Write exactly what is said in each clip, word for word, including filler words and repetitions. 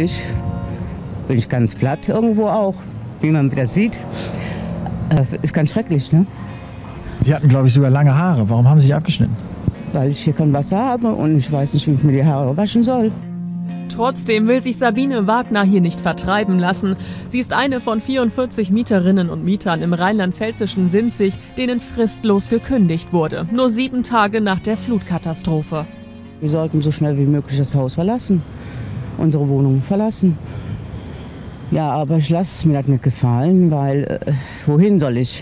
plötzlich bin ich ganz platt irgendwo auch, wie man wieder sieht. Äh, ist ganz schrecklich, ne? Sie hatten, glaube ich, sogar lange Haare. Warum haben Sie die abgeschnitten? Weil ich hier kein Wasser habe und ich weiß nicht, wie ich mir die Haare waschen soll. Trotzdem will sich Sabine Wagner hier nicht vertreiben lassen. Sie ist eine von vierundvierzig Mieterinnen und Mietern im rheinland-pfälzischen Sinzig, denen fristlos gekündigt wurde. Nur sieben Tage nach der Flutkatastrophe. Wir sollten so schnell wie möglich das Haus verlassen, unsere Wohnung verlassen. Ja, aber ich lasse es mir das nicht gefallen, weil äh, wohin soll ich?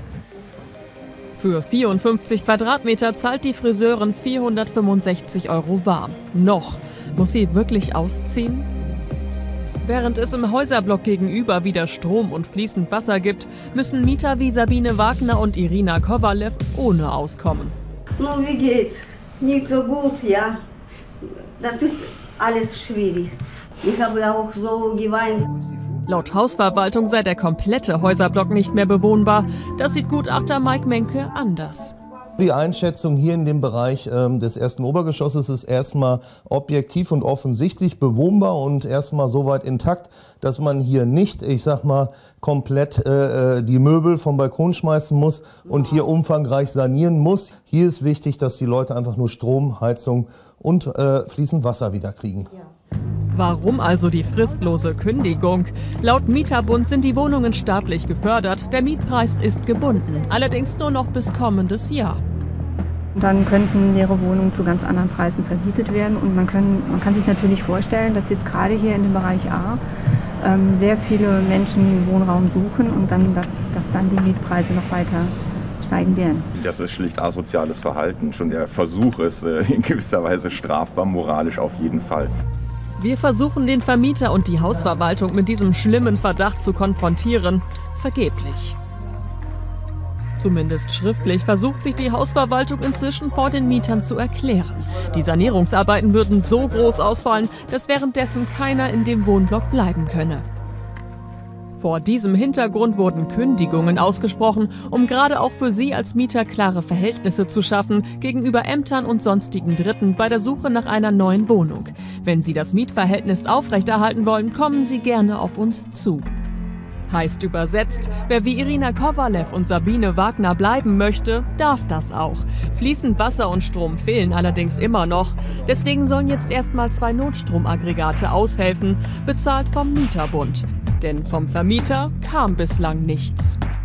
Für vierundfünfzig Quadratmeter zahlt die Friseurin vierhundertfünfundsechzig Euro warm. Noch. Muss sie wirklich ausziehen? Während es im Häuserblock gegenüber wieder Strom und fließend Wasser gibt, müssen Mieter wie Sabine Wagner und Irina Kowalew ohne auskommen. Nun, wie geht's? Nicht so gut, ja. Das ist alles schwierig. Ich habe auch so geweint. Laut Hausverwaltung sei der komplette Häuserblock nicht mehr bewohnbar. Das sieht Gutachter Mike Menke anders. Die Einschätzung hier in dem Bereich ähm, des ersten Obergeschosses ist erstmal objektiv und offensichtlich bewohnbar und erstmal soweit intakt, dass man hier nicht, ich sag mal, komplett äh, die Möbel vom Balkon schmeißen muss und hier umfangreich sanieren muss. Hier ist wichtig, dass die Leute einfach nur Strom, Heizung und äh, fließend Wasser wieder kriegen. Warum also die fristlose Kündigung? Laut Mieterbund sind die Wohnungen staatlich gefördert. Der Mietpreis ist gebunden, allerdings nur noch bis kommendes Jahr. Dann könnten leere Wohnungen zu ganz anderen Preisen vermietet werden. Und man, können, man kann sich natürlich vorstellen, dass jetzt gerade hier in dem Bereich A ähm, sehr viele Menschen Wohnraum suchen und dann, dass, dass dann die Mietpreise noch weiter steigen werden. Das ist schlicht asoziales Verhalten. Schon der Versuch ist äh, in gewisser Weise strafbar, moralisch auf jeden Fall. Wir versuchen, den Vermieter und die Hausverwaltung mit diesem schlimmen Verdacht zu konfrontieren. Vergeblich. Zumindest schriftlich versucht sich die Hausverwaltung inzwischen vor den Mietern zu erklären. Die Sanierungsarbeiten würden so groß ausfallen, dass währenddessen keiner in dem Wohnblock bleiben könne. Vor diesem Hintergrund wurden Kündigungen ausgesprochen, um gerade auch für Sie als Mieter klare Verhältnisse zu schaffen gegenüber Ämtern und sonstigen Dritten bei der Suche nach einer neuen Wohnung. Wenn Sie das Mietverhältnis aufrechterhalten wollen, kommen Sie gerne auf uns zu. Heißt übersetzt, wer wie Irina Kowalew und Sabine Wagner bleiben möchte, darf das auch. Fließend Wasser und Strom fehlen allerdings immer noch. Deswegen sollen jetzt erstmal zwei Notstromaggregate aushelfen, bezahlt vom Mieterbund. Denn vom Vermieter kam bislang nichts.